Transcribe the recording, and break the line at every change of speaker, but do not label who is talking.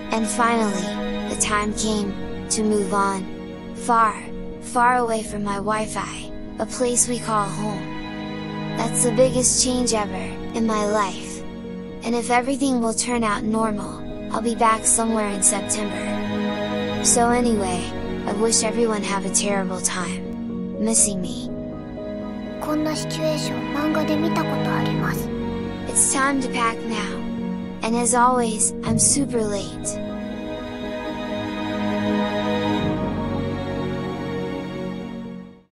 And finally, the time came, to move on. Far, far away from my Wi-Fi, a place we call home. That's the biggest change ever, in my life. And if everything will turn out normal, I'll be back somewhere in September. So anyway, I wish everyone have a terrible time. Missing me.
こんなシチュエーション漫画で見たことあります。
It's time to pack now. And as always, I'm super late.